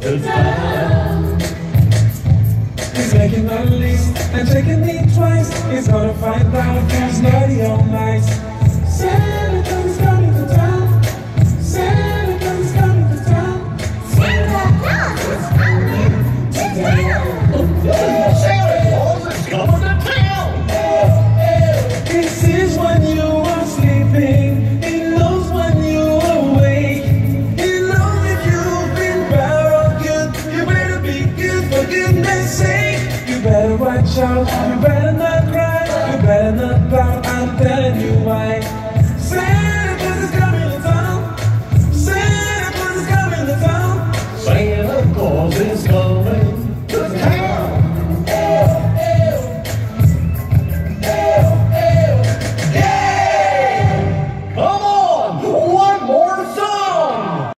to town. He's making a list and checking it twice. He's gonna find out who's naughty or nice. Santa Claus is coming to town. Santa Claus is coming to town. Santa Claus is coming to town. Santa Claus is coming to town. He sees when you are sleeping. He knows when you are awake. He knows if you've been bad or good. You better be good for goodness sake. You better watch out. You better